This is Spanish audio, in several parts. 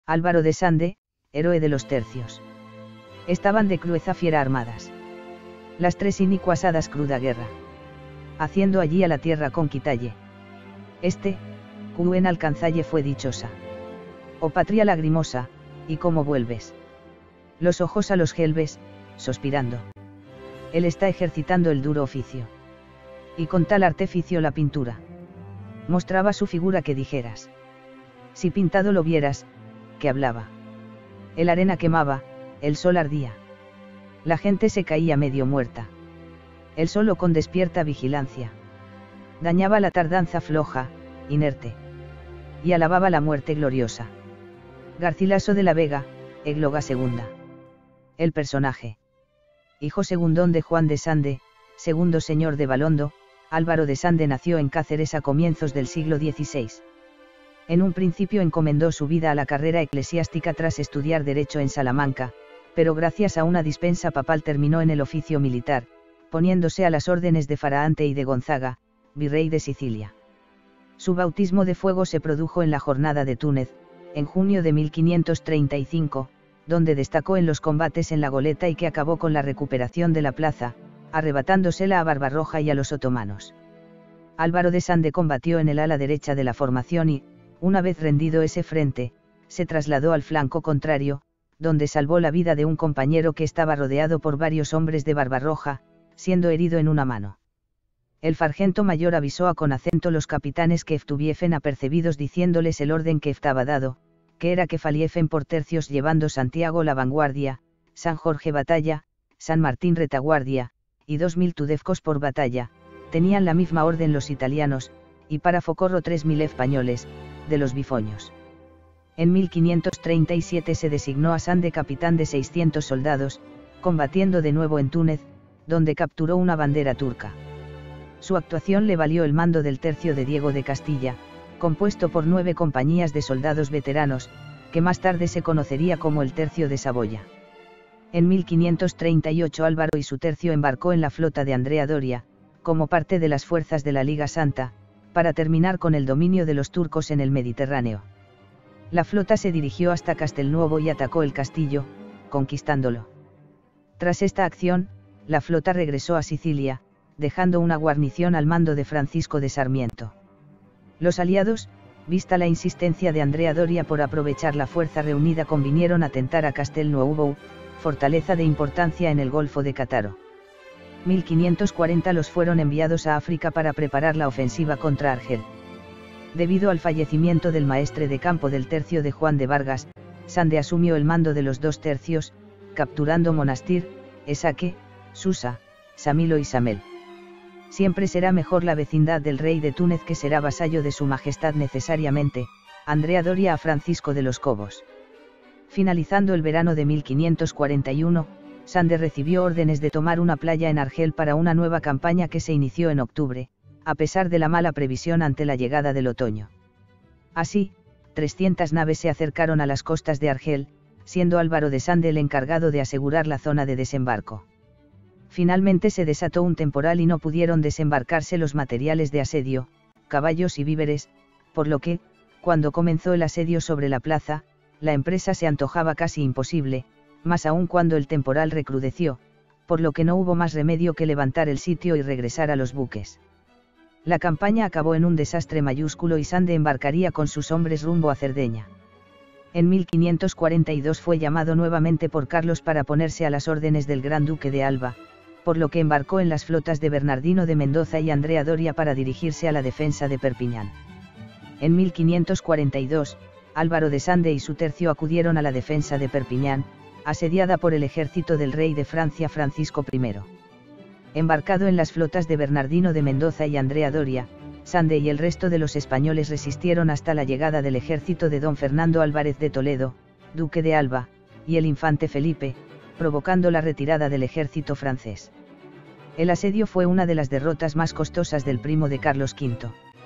Álvaro de Sande, héroe de los tercios. Estaban de crueza fiera armadas. Las tres inicuas hadas cruda guerra. Haciendo allí a la tierra con quitalle. Cuen alcanzalle fue dichosa. Oh patria lagrimosa, ¿y cómo vuelves? Los ojos a los gelbes, sospirando. Él está ejercitando el duro oficio. Y con tal artificio la pintura. Mostraba su figura que dijeras. Si pintado lo vieras, que hablaba. El arena quemaba, el sol ardía. La gente se caía medio muerta. Él solo con despierta vigilancia. Dañaba la tardanza floja, inerte. Y alababa la muerte gloriosa. Garcilaso de la Vega, égloga segunda. El personaje. Hijo segundón de Juan de Sande, segundo señor de Balondo, Álvaro de Sande nació en Cáceres a comienzos del siglo XVI. En un principio encomendó su vida a la carrera eclesiástica tras estudiar Derecho en Salamanca, pero gracias a una dispensa papal terminó en el oficio militar, poniéndose a las órdenes de Faraante y de Gonzaga, virrey de Sicilia. Su bautismo de fuego se produjo en la jornada de Túnez, en junio de 1535, donde destacó en los combates en la Goleta y que acabó con la recuperación de la plaza, arrebatándosela a Barbarroja y a los otomanos. Álvaro de Sande combatió en el ala derecha de la formación y, una vez rendido ese frente, se trasladó al flanco contrario, donde salvó la vida de un compañero que estaba rodeado por varios hombres de Barbarroja, siendo herido en una mano. El sargento mayor avisó a con acento los capitanes que estuviesen apercebidos diciéndoles el orden que estaba dado, que era que faliesen por tercios llevando Santiago la vanguardia, San Jorge batalla, San Martín retaguardia, y 2000 tudefcos por batalla, tenían la misma orden los italianos, y para Focorro 3000 españoles, de los bifoños. En 1537 se designó a Sande capitán de 600 soldados, combatiendo de nuevo en Túnez, donde capturó una bandera turca. Su actuación le valió el mando del tercio de Diego de Castilla, compuesto por 9 compañías de soldados veteranos, que más tarde se conocería como el Tercio de Saboya. En 1538 Álvaro y su tercio embarcó en la flota de Andrea Doria, como parte de las fuerzas de la Liga Santa, para terminar con el dominio de los turcos en el Mediterráneo. La flota se dirigió hasta Castelnuovo y atacó el castillo, conquistándolo. Tras esta acción, la flota regresó a Sicilia, dejando una guarnición al mando de Francisco de Sarmiento. Los aliados, vista la insistencia de Andrea Doria por aprovechar la fuerza reunida, convinieron a tentar a Castelnuovo, fortaleza de importancia en el Golfo de Cataro. 1540 los fueron enviados a África para preparar la ofensiva contra Argel. Debido al fallecimiento del maestre de campo del tercio de Juan de Vargas, Sande asumió el mando de los 2 tercios, capturando Monastir, Esaque, Susa, Samilo y Samel. Siempre será mejor la vecindad del rey de Túnez que será vasallo de su majestad necesariamente, Andrea Doria a Francisco de los Cobos. Finalizando el verano de 1541, Sande recibió órdenes de tomar una playa en Argel para una nueva campaña que se inició en octubre, a pesar de la mala previsión ante la llegada del otoño. Así, 300 naves se acercaron a las costas de Argel, siendo Álvaro de Sande el encargado de asegurar la zona de desembarco. Finalmente se desató un temporal y no pudieron desembarcarse los materiales de asedio, caballos y víveres, por lo que, cuando comenzó el asedio sobre la plaza, la empresa se antojaba casi imposible, más aún cuando el temporal recrudeció, por lo que no hubo más remedio que levantar el sitio y regresar a los buques. La campaña acabó en un desastre mayúsculo y Sande embarcaría con sus hombres rumbo a Cerdeña. En 1542 fue llamado nuevamente por Carlos para ponerse a las órdenes del Gran Duque de Alba, por lo que embarcó en las flotas de Bernardino de Mendoza y Andrea Doria para dirigirse a la defensa de Perpiñán. En 1542, Álvaro de Sande y su tercio acudieron a la defensa de Perpiñán, asediada por el ejército del rey de Francia Francisco I. Embarcado en las flotas de Bernardino de Mendoza y Andrea Doria, Sande y el resto de los españoles resistieron hasta la llegada del ejército de don Fernando Álvarez de Toledo, duque de Alba, y el infante Felipe, provocando la retirada del ejército francés. El asedio fue una de las derrotas más costosas del primo de Carlos V.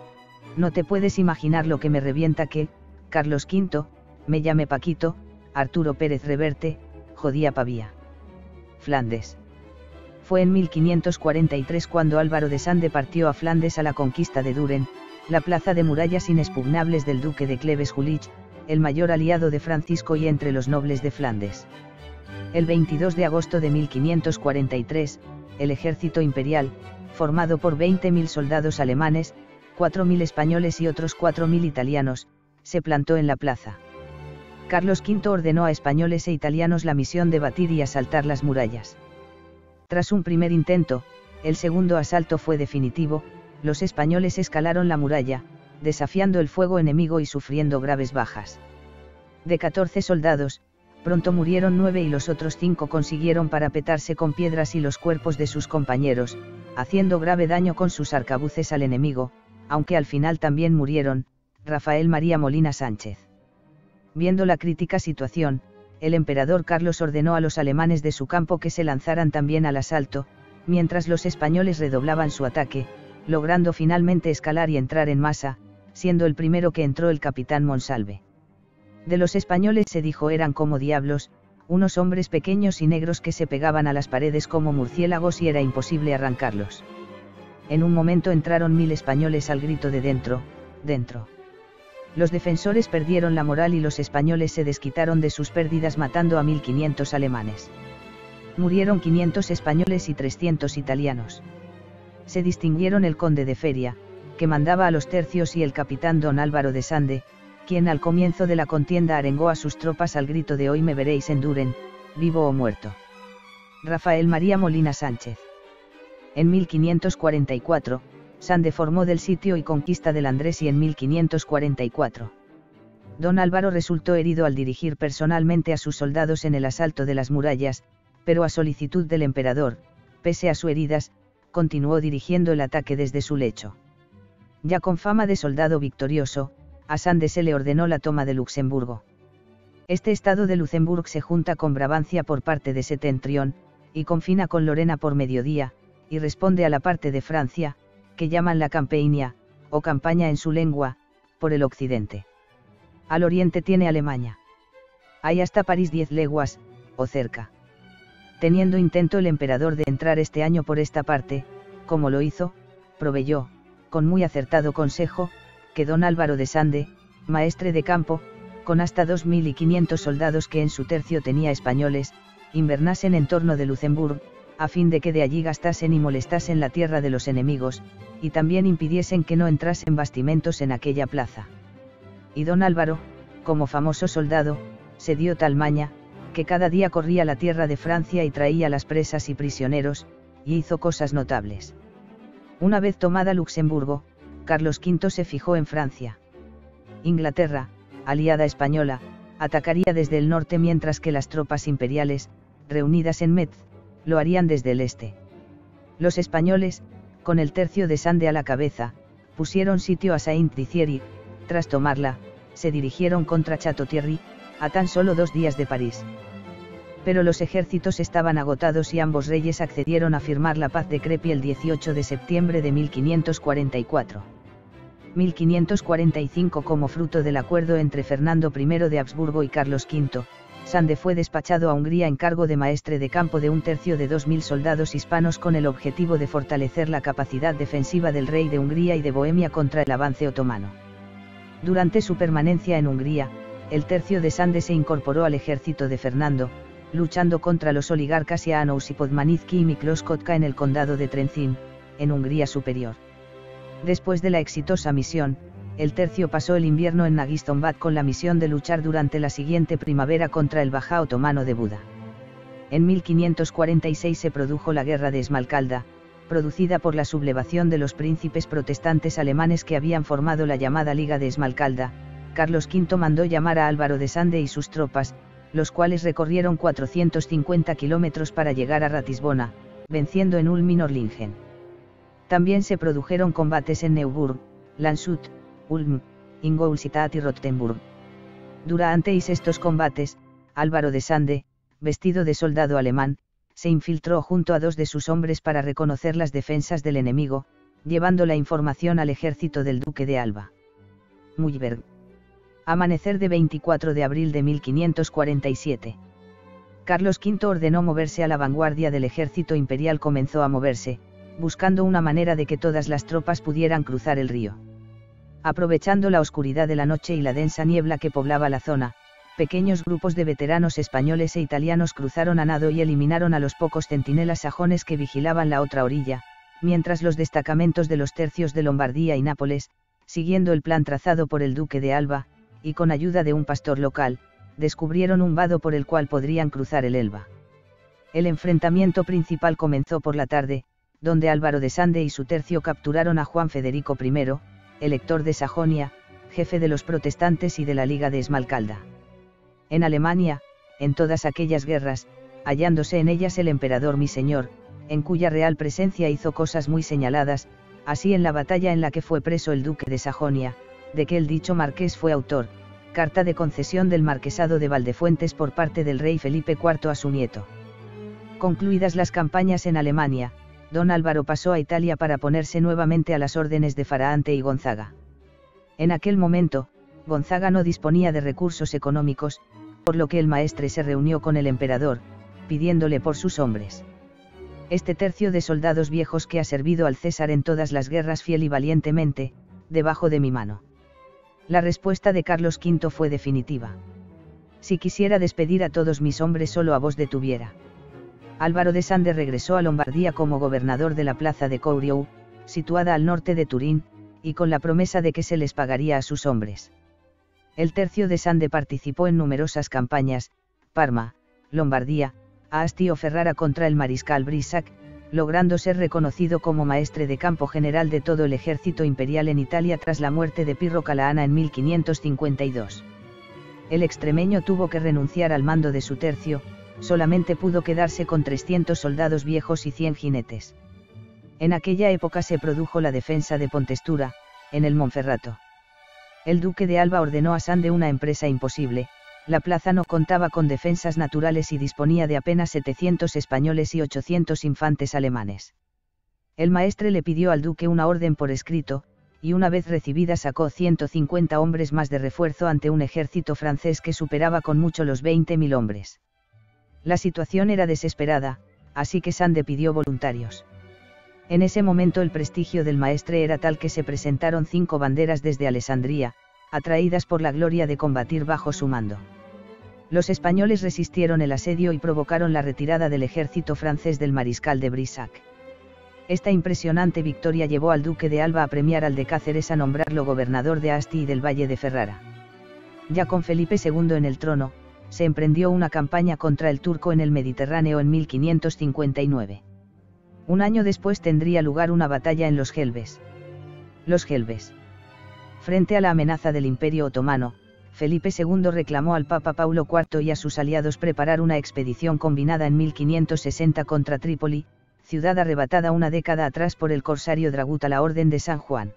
No te puedes imaginar lo que me revienta que, Carlos V, me llame Paquito, Arturo Pérez Reverte, jodía Pavía. Flandes. Fue en 1543 cuando Álvaro de Sande partió a Flandes a la conquista de Duren, la plaza de murallas inexpugnables del duque de Cleves Jülich, el mayor aliado de Francisco y entre los nobles de Flandes. El 22 de agosto de 1543, el ejército imperial, formado por 20.000 soldados alemanes, 4.000 españoles y otros 4.000 italianos, se plantó en la plaza. Carlos V ordenó a españoles e italianos la misión de batir y asaltar las murallas. Tras un primer intento, el segundo asalto fue definitivo, los españoles escalaron la muralla, desafiando el fuego enemigo y sufriendo graves bajas. De 14 soldados, pronto murieron 9 y los otros 5 consiguieron parapetarse con piedras y los cuerpos de sus compañeros, haciendo grave daño con sus arcabuces al enemigo, aunque al final también murieron, Rafael María Molina Sánchez. Viendo la crítica situación, el emperador Carlos ordenó a los alemanes de su campo que se lanzaran también al asalto, mientras los españoles redoblaban su ataque, logrando finalmente escalar y entrar en masa, siendo el primero que entró el capitán Monsalve. De los españoles se dijo eran como diablos, unos hombres pequeños y negros que se pegaban a las paredes como murciélagos y era imposible arrancarlos. En un momento entraron 1000 españoles al grito de dentro, dentro. Los defensores perdieron la moral y los españoles se desquitaron de sus pérdidas matando a 1500 alemanes. Murieron 500 españoles y 300 italianos. Se distinguieron el conde de Feria, que mandaba a los tercios y el capitán don Álvaro de Sande, quien al comienzo de la contienda arengó a sus tropas al grito de hoy me veréis en Duren, vivo o muerto. Rafael María Molina Sánchez. En 1544, Sande formó del sitio y conquista del Andrés y en 1544. Don Álvaro resultó herido al dirigir personalmente a sus soldados en el asalto de las murallas, pero a solicitud del emperador, pese a sus heridas, continuó dirigiendo el ataque desde su lecho. Ya con fama de soldado victorioso, a Sande se le ordenó la toma de Luxemburgo. Este estado de Luxemburgo se junta con Brabancia por parte de Septentrión, y confina con Lorena por mediodía, y responde a la parte de Francia, que llaman la Campania, o campaña en su lengua, por el occidente. Al oriente tiene Alemania. Hay hasta París 10 leguas, o cerca. Teniendo intento el emperador de entrar este año por esta parte, como lo hizo, proveyó, con muy acertado consejo, que don Álvaro de Sande, maestre de campo, con hasta 2500 soldados que en su tercio tenía españoles, invernasen en torno de Luxemburgo, a fin de que de allí gastasen y molestasen la tierra de los enemigos, y también impidiesen que no entrasen bastimentos en aquella plaza. Y don Álvaro, como famoso soldado, se dio tal maña, que cada día corría la tierra de Francia y traía las presas y prisioneros, y hizo cosas notables. Una vez tomada Luxemburgo, Carlos V se fijó en Francia. Inglaterra, aliada española, atacaría desde el norte mientras que las tropas imperiales, reunidas en Metz, lo harían desde el este. Los españoles, con el tercio de Sande a la cabeza, pusieron sitio a Saint-Dizier y, tras tomarla, se dirigieron contra Château-Thierry, a tan solo 2 días de París. Pero los ejércitos estaban agotados y ambos reyes accedieron a firmar la paz de Crepy el 18 de septiembre de 1544. 1545 Como fruto del acuerdo entre Fernando I de Habsburgo y Carlos V, Sande fue despachado a Hungría en cargo de maestre de campo de un tercio de 2000 soldados hispanos con el objetivo de fortalecer la capacidad defensiva del rey de Hungría y de Bohemia contra el avance otomano. Durante su permanencia en Hungría, el tercio de Sande se incorporó al ejército de Fernando, luchando contra los oligarcas János y Podmanicki y Miklós Kotka en el condado de Trenčín, en Hungría Superior. Después de la exitosa misión, el tercio pasó el invierno en Nagistonbad con la misión de luchar durante la siguiente primavera contra el Bajá otomano de Buda. En 1546 se produjo la Guerra de Esmalcalda, producida por la sublevación de los príncipes protestantes alemanes que habían formado la llamada Liga de Esmalcalda. Carlos V mandó llamar a Álvaro de Sande y sus tropas, los cuales recorrieron 450 kilómetros para llegar a Ratisbona, venciendo en Ulm y Nördlingen. También se produjeron combates en Neuburg, Landshut, Ulm, Ingolstadt y Rottenburg. Durante estos combates, Álvaro de Sande, vestido de soldado alemán, se infiltró junto a 2 de sus hombres para reconocer las defensas del enemigo, llevando la información al ejército del duque de Alba. Mühlberg. Amanecer de 24 de abril de 1547. Carlos V ordenó moverse a la vanguardia del ejército imperial. Comenzó a moverse, buscando una manera de que todas las tropas pudieran cruzar el río. Aprovechando la oscuridad de la noche y la densa niebla que poblaba la zona, pequeños grupos de veteranos españoles e italianos cruzaron a nado y eliminaron a los pocos centinelas sajones que vigilaban la otra orilla, mientras los destacamentos de los tercios de Lombardía y Nápoles, siguiendo el plan trazado por el duque de Alba, y con ayuda de un pastor local, descubrieron un vado por el cual podrían cruzar el Elba. El enfrentamiento principal comenzó por la tarde, donde Álvaro de Sande y su tercio capturaron a Juan Federico I, elector de Sajonia, jefe de los protestantes y de la Liga de Esmalcalda. En Alemania, en todas aquellas guerras, hallándose en ellas el emperador mi señor, en cuya real presencia hizo cosas muy señaladas, así en la batalla en la que fue preso el duque de Sajonia, de que el dicho marqués fue autor, carta de concesión del marquesado de Valdefuentes por parte del rey Felipe IV a su nieto. Concluidas las campañas en Alemania, don Álvaro pasó a Italia para ponerse nuevamente a las órdenes de Faraante y Gonzaga. En aquel momento, Gonzaga no disponía de recursos económicos, por lo que el maestre se reunió con el emperador, pidiéndole por sus hombres. Este tercio de soldados viejos que ha servido al César en todas las guerras fiel y valientemente, debajo de mi mano. La respuesta de Carlos V fue definitiva. Si quisiera despedir a todos mis hombres solo a vos detuviera. Álvaro de Sande regresó a Lombardía como gobernador de la plaza de Couriou, situada al norte de Turín, y con la promesa de que se les pagaría a sus hombres. El tercio de Sande participó en numerosas campañas, Parma, Lombardía, Asti o Ferrara contra el mariscal Brissac, logrando ser reconocido como maestre de campo general de todo el ejército imperial en Italia tras la muerte de Pirro Calaana en 1552. El extremeño tuvo que renunciar al mando de su tercio, solamente pudo quedarse con 300 soldados viejos y 100 jinetes. En aquella época se produjo la defensa de Pontestura, en el Monferrato. El duque de Alba ordenó a Sande una empresa imposible. La plaza no contaba con defensas naturales y disponía de apenas 700 españoles y 800 infantes alemanes. El maestre le pidió al duque una orden por escrito, y una vez recibida sacó 150 hombres más de refuerzo ante un ejército francés que superaba con mucho los 20.000 hombres. La situación era desesperada, así que Sande pidió voluntarios. En ese momento el prestigio del maestre era tal que se presentaron 5 banderas desde Alessandría, atraídas por la gloria de combatir bajo su mando. Los españoles resistieron el asedio y provocaron la retirada del ejército francés del mariscal de Brissac. Esta impresionante victoria llevó al duque de Alba a premiar al de Cáceres a nombrarlo gobernador de Asti y del Valle de Ferrara. Ya con Felipe II en el trono, se emprendió una campaña contra el turco en el Mediterráneo en 1559. Un año después tendría lugar una batalla en los Gelbes. Los Gelbes. Frente a la amenaza del Imperio Otomano, Felipe II reclamó al Papa Paulo IV y a sus aliados preparar una expedición combinada en 1560 contra Trípoli, ciudad arrebatada una década atrás por el corsario Dragut a la Orden de San Juan.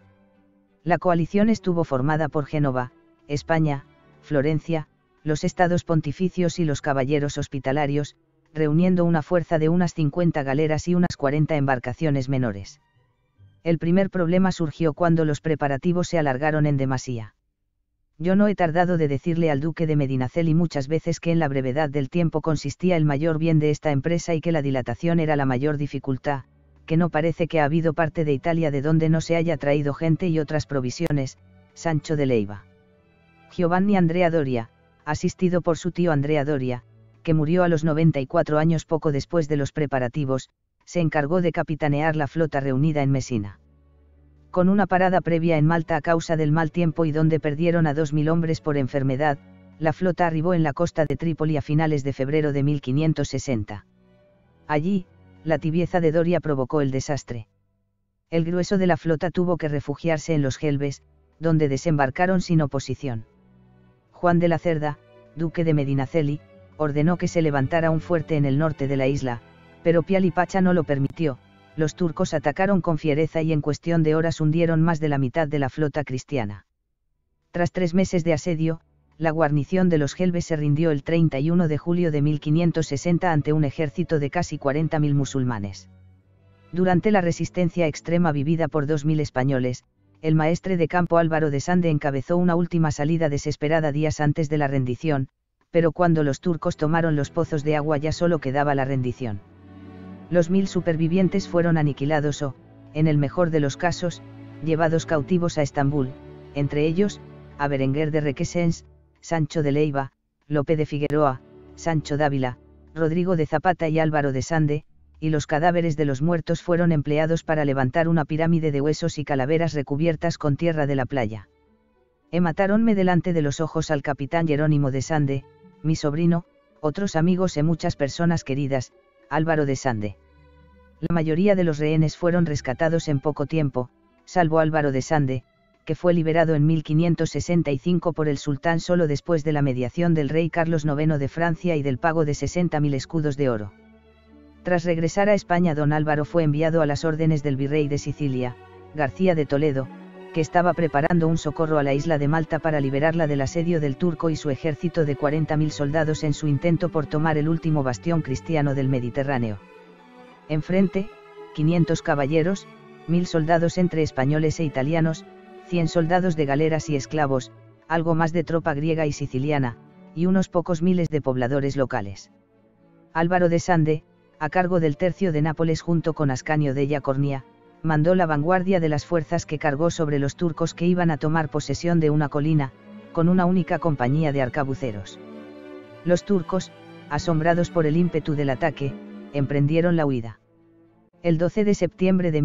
La coalición estuvo formada por Génova, España, Florencia, los estados pontificios y los caballeros hospitalarios, reuniendo una fuerza de unas 50 galeras y unas 40 embarcaciones menores. El primer problema surgió cuando los preparativos se alargaron en demasía. Yo no he tardado de decirle al duque de Medinaceli muchas veces que en la brevedad del tiempo consistía el mayor bien de esta empresa y que la dilatación era la mayor dificultad, que no parece que ha habido parte de Italia de donde no se haya traído gente y otras provisiones. Sancho de Leiva. Giovanni Andrea Doria, asistido por su tío Andrea Doria, que murió a los 94 años poco después de los preparativos, se encargó de capitanear la flota reunida en Mesina. Con una parada previa en Malta a causa del mal tiempo y donde perdieron a 2.000 hombres por enfermedad, la flota arribó en la costa de Trípoli a finales de febrero de 1560. Allí, la tibieza de Doria provocó el desastre. El grueso de la flota tuvo que refugiarse en los Gelbes, donde desembarcaron sin oposición. Juan de la Cerda, duque de Medinaceli, ordenó que se levantara un fuerte en el norte de la isla, pero Piali Pacha no lo permitió. Los turcos atacaron con fiereza y en cuestión de horas hundieron más de la mitad de la flota cristiana. Tras 3 meses de asedio, la guarnición de los Gelbes se rindió el 31 de julio de 1560 ante un ejército de casi 40.000 musulmanes. Durante la resistencia extrema vivida por 2.000 españoles, el maestre de campo Álvaro de Sande encabezó una última salida desesperada días antes de la rendición, pero cuando los turcos tomaron los pozos de agua ya solo quedaba la rendición. Los 1.000 supervivientes fueron aniquilados o, en el mejor de los casos, llevados cautivos a Estambul, entre ellos, a Berenguer de Requesens, Sancho de Leiva, Lope de Figueroa, Sancho Dávila, Rodrigo de Zapata y Álvaro de Sande, y los cadáveres de los muertos fueron empleados para levantar una pirámide de huesos y calaveras recubiertas con tierra de la playa. Matáronme delante de los ojos al capitán Jerónimo de Sande, mi sobrino, otros amigos y muchas personas queridas, Álvaro de Sande. La mayoría de los rehenes fueron rescatados en poco tiempo, salvo Álvaro de Sande, que fue liberado en 1565 por el sultán solo después de la mediación del rey Carlos IX de Francia y del pago de 60.000 escudos de oro. Tras regresar a España, don Álvaro fue enviado a las órdenes del virrey de Sicilia, García de Toledo, que estaba preparando un socorro a la isla de Malta para liberarla del asedio del turco y su ejército de 40.000 soldados en su intento por tomar el último bastión cristiano del Mediterráneo. Enfrente, 500 caballeros, 1.000 soldados entre españoles e italianos, 100 soldados de galeras y esclavos, algo más de tropa griega y siciliana, y unos pocos miles de pobladores locales. Álvaro de Sande, a cargo del tercio de Nápoles junto con Ascanio della Cornia, mandó la vanguardia de las fuerzas que cargó sobre los turcos que iban a tomar posesión de una colina, con una única compañía de arcabuceros. Los turcos, asombrados por el ímpetu del ataque, emprendieron la huida. El 12 de septiembre de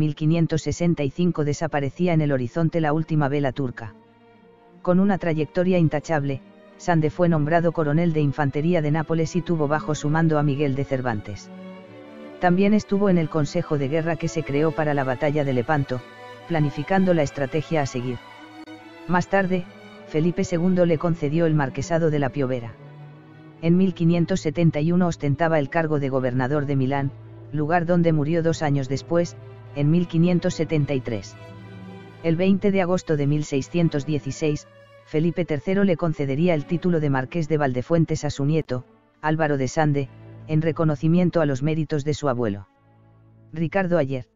1565 desaparecía en el horizonte la última vela turca. Con una trayectoria intachable, Sande fue nombrado coronel de infantería de Nápoles y tuvo bajo su mando a Miguel de Cervantes. También estuvo en el consejo de guerra que se creó para la batalla de Lepanto, planificando la estrategia a seguir. Más tarde, Felipe II le concedió el marquesado de la Piovera. En 1571 ostentaba el cargo de gobernador de Milán, lugar donde murió 2 años después, en 1573. El 20 de agosto de 1616, Felipe III le concedería el título de marqués de Valdefuentes a su nieto, Álvaro de Sande, en reconocimiento a los méritos de su abuelo. Ricardo Ayer.